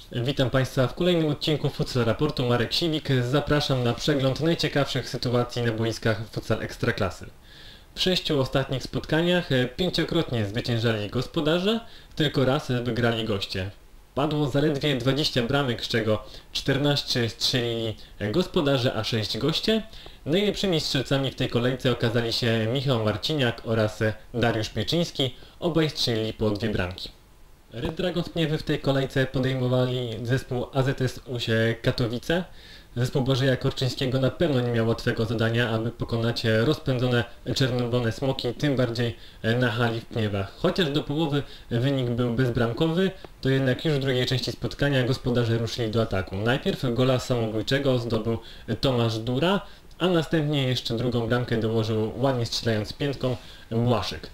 Witam Państwa w kolejnym odcinku Futsal Raportu. Marek Siwik. Zapraszam na przegląd najciekawszych sytuacji na boiskach Futsal Ekstraklasy. W 6 ostatnich spotkaniach 5-krotnie zwyciężali gospodarze, tylko raz wygrali goście. Padło zaledwie 20 bramek, z czego 14 strzelili gospodarze, a 6 goście. Najlepszymi strzelcami w tej kolejce okazali się Michał Marciniak oraz Dariusz Pieczyński. Obaj strzelili po 2 bramki. Red Dragons Pniewy w tej kolejce podejmowali zespół AZS Usie Katowice. Zespół Błażeja Korczyńskiego na pewno nie miał łatwego zadania, aby pokonać rozpędzone czerwone smoki, tym bardziej na hali w Pniewach. Chociaż do połowy wynik był bezbramkowy, to jednak już w drugiej części spotkania gospodarze ruszyli do ataku. Najpierw gola samobójczego zdobył Tomasz Dura, a następnie jeszcze drugą bramkę dołożył, ładnie strzelając piętką, Błaszek.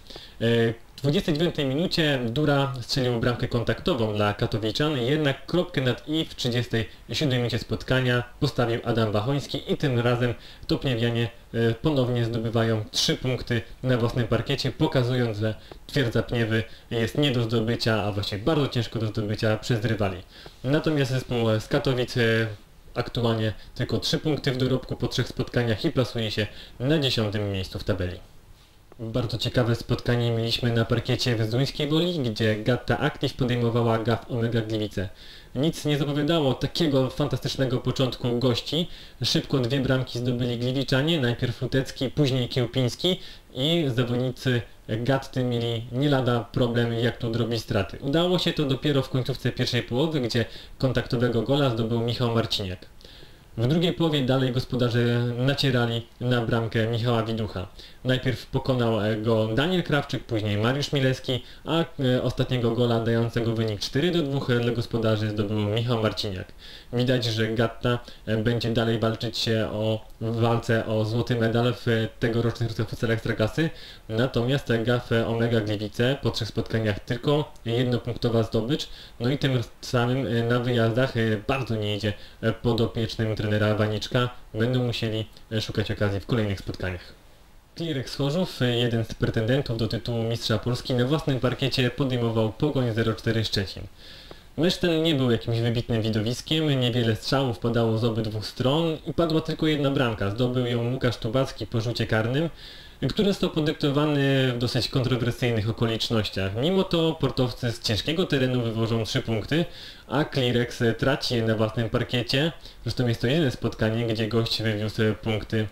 W 29 minucie Dura strzelił bramkę kontaktową dla Katowiczan, jednak kropkę nad i w 37 minucie spotkania postawił Adam Wachoński i tym razem Topniewianie ponownie zdobywają 3 punkty na własnym parkiecie, pokazując, że twierdza Pniewy jest nie do zdobycia, a właściwie bardzo ciężko do zdobycia przez rywali. Natomiast zespół z Katowic aktualnie tylko 3 punkty w dorobku po 3 spotkaniach i plasuje się na 10. miejscu w tabeli. Bardzo ciekawe spotkanie mieliśmy na parkiecie w Zduńskiej Woli, gdzie Gatta Active podejmowała GAF Omega Gliwice. Nic nie zapowiadało takiego fantastycznego początku gości. Szybko 2 bramki zdobyli Gliwiczanie, najpierw Lutecki, później Kiełpiński i zawodnicy Gatty mieli nie lada problem, jak tu odrobić straty. Udało się to dopiero w końcówce pierwszej połowy, gdzie kontaktowego gola zdobył Michał Marciniak. W drugiej połowie dalej gospodarze nacierali na bramkę Michała Widucha. Najpierw pokonał go Daniel Krawczyk, później Mariusz Milewski, a ostatniego gola dającego wynik 4-2 dla gospodarzy zdobył Michał Marciniak. Widać, że Gatta będzie dalej walczyć w walce o złoty medal w tegorocznych Futsal Ekstraklasy, natomiast GAF Omega Gliwice po 3 spotkaniach tylko jednopunktowa zdobycz, no i tym samym na wyjazdach bardzo nie idzie podopiecznym trenera Waniczka, będą musieli szukać okazji w kolejnych spotkaniach. Klirek z Chorzów, jeden z pretendentów do tytułu Mistrza Polski, na własnym parkiecie podejmował Pogoń 04 Szczecin. Mecz ten nie był jakimś wybitnym widowiskiem, niewiele strzałów padało z obydwu stron i padła tylko 1 bramka. Zdobył ją Łukasz Tubacki po rzucie karnym, który został podyktowany w dosyć kontrowersyjnych okolicznościach. Mimo to portowcy z ciężkiego terenu wywożą 3 punkty, a Klirex traci je na własnym parkiecie. Zresztą jest to jedyne spotkanie, gdzie gość wywiózł punkty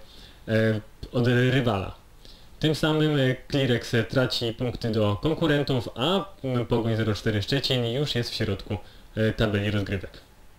od rywala. Tym samym Klirex traci punkty do konkurentów, a Pogoń 04 Szczecin już jest w środku tabeli rozgrywek.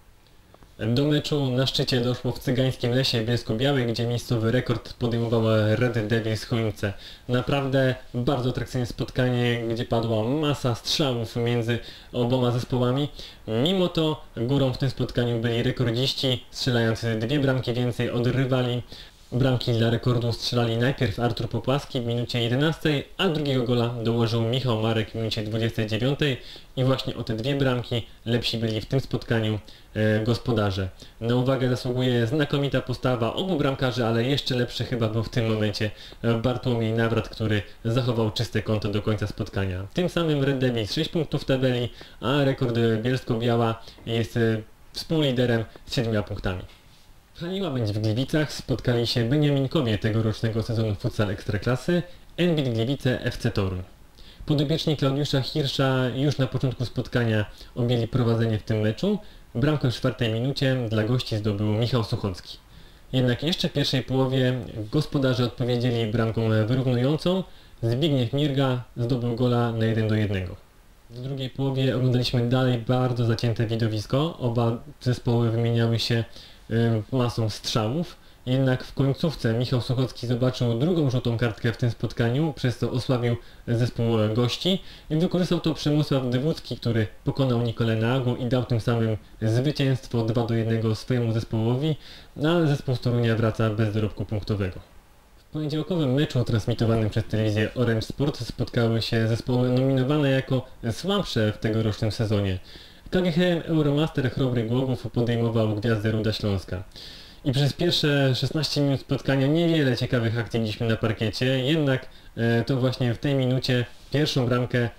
Do meczu na szczycie doszło w Cygańskim Lesie Bielsko-Białej, gdzie miejscowy rekord podejmował Red Devils Chojnice. Naprawdę bardzo atrakcyjne spotkanie, gdzie padła masa strzałów między oboma zespołami. Mimo to górą w tym spotkaniu byli rekordziści, strzelając 2 bramki więcej od rywali. Bramki dla rekordu strzelali najpierw Artur Popłaski w minucie 11, a drugiego gola dołożył Michał Marek w minucie 29 i właśnie o te 2 bramki lepsi byli w tym spotkaniu gospodarze. Na uwagę zasługuje znakomita postawa obu bramkarzy, ale jeszcze lepszy chyba był w tym momencie Bartłomiej Nawrat, który zachował czyste konto do końca spotkania. Tym samym Red Devils 6 punktów w tabeli, a rekord Bielsko-Biała jest współliderem z 7 punktami. Hali Łabędź w Gliwicach spotkali się Beniaminkowie tegorocznego sezonu Futsal Ekstraklasy, Envit Gliwice FC Toruń. Podobieczni Klaudiusza Hirsza już na początku spotkania objęli prowadzenie w tym meczu. Bramkę w 4 minucie dla gości zdobył Michał Suchocki. Jednak jeszcze w pierwszej połowie gospodarze odpowiedzieli bramką wyrównującą. Zbigniew Mirga zdobył gola na 1-1. W drugiej połowie oglądaliśmy dalej bardzo zacięte widowisko. Oba zespoły wymieniały się masą strzałów, jednak w końcówce Michał Suchocki zobaczył drugą żółtą kartkę w tym spotkaniu, przez co osłabił zespół gości i wykorzystał to Przemysław Dywódzki, który pokonał Nikolę Nagu i dał tym samym zwycięstwo 2-1 swojemu zespołowi, a zespół z Torunia wraca bez dorobku punktowego. W poniedziałkowym meczu transmitowanym przez telewizję Orange Sport spotkały się zespoły nominowane jako słabsze w tegorocznym sezonie. KGHM Euromaster Chrobry Głogów podejmował Gwiazdę Ruda Śląska. I przez pierwsze 16 minut spotkania niewiele ciekawych akcji mieliśmy na parkiecie, jednak to właśnie w tej minucie pierwszą bramkę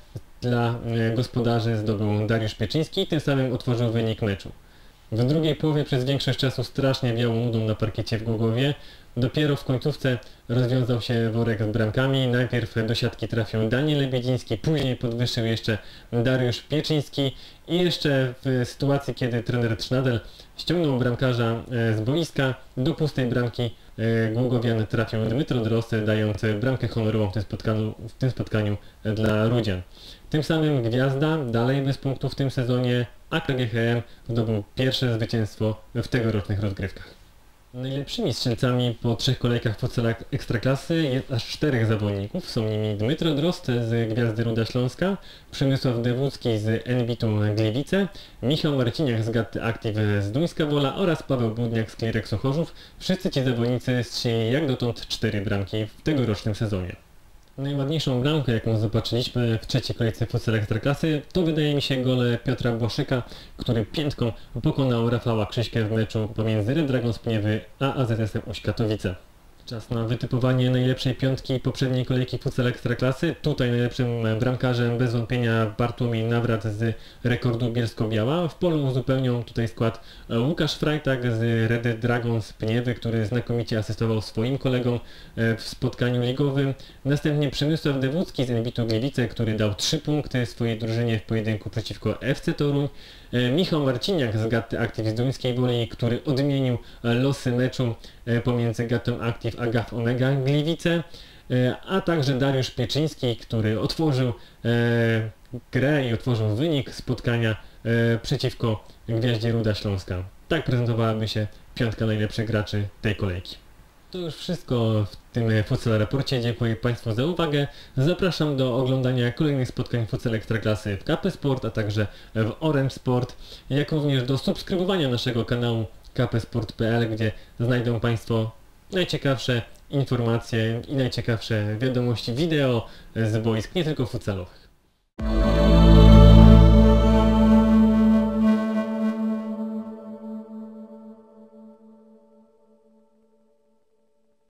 dla gospodarzy zdobył Dariusz Pieczyński i tym samym otworzył wynik meczu. W drugiej połowie przez większość czasu strasznie wiało nudą na parkiecie w Głogowie. Dopiero w końcówce rozwiązał się worek z bramkami. Najpierw do siatki trafił Daniel Lebiedziński, później podwyższył jeszcze Dariusz Pieczyński i jeszcze w sytuacji, kiedy trener Trznadel ściągnął bramkarza z boiska, do pustej bramki Głogowian trafił Dmytro Drosty, dając bramkę honorową w tym spotkaniu dla Rudzian. Tym samym Gwiazda dalej bez punktów w tym sezonie, a KGHM zdobył pierwsze zwycięstwo w tegorocznych rozgrywkach. Najlepszymi strzelcami po 3 kolejkach futsala Ekstraklasy jest aż 4 zawodników. Są nimi Dmytro Drozd z Gwiazdy Ruda Śląska, Przemysław Dewódzki z Enbitu Gliwice, Michał Marciniak z Gatty Active z Duńska Wola oraz Paweł Budniak z Klireksu Chorzów. Wszyscy ci zawodnicy strzelili jak dotąd 4 bramki w tegorocznym sezonie. Najładniejszą bramkę, jaką zobaczyliśmy w trzeciej kolejce futsal Ekstraklasy, to wydaje mi się gol Piotra Błaszyka, który piętką pokonał Rafała Krzyśkę w meczu pomiędzy Red Dragons Pniewy a AZS-em Łódź Katowice. Czas na wytypowanie najlepszej piątki poprzedniej kolejki futsal Ekstraklasy. Tutaj najlepszym bramkarzem bez wątpienia Bartłomiej Nawrat z Rekordu Bielsko-Biała. W polu uzupełnią tutaj skład Łukasz Frajtak z Red Dragons Pniewy, który znakomicie asystował swoim kolegom w spotkaniu ligowym. Następnie Przemysław Dewódzki z Enbitu Gliwice, który dał 3 punkty swojej drużynie w pojedynku przeciwko FC Toruń. Michał Marciniak z Gatty Active z Duńskiej Woli, który odmienił losy meczu pomiędzy Gattą Active a GAF Omega Gliwice, a także Dariusz Pieczyński, który otworzył grę i otworzył wynik spotkania przeciwko Gwiaździe Ruda Śląska. Tak prezentowałaby się piątka najlepszych graczy tej kolejki. To już wszystko w tym Futsal Raporcie. Dziękuję Państwu za uwagę. Zapraszam do oglądania kolejnych spotkań Futsal Ekstraklasy w KP Sport, a także w Orange Sport, jak również do subskrybowania naszego kanału kpsport.pl, gdzie znajdą Państwo najciekawsze informacje i najciekawsze wiadomości wideo z boisk, nie tylko futsalowych.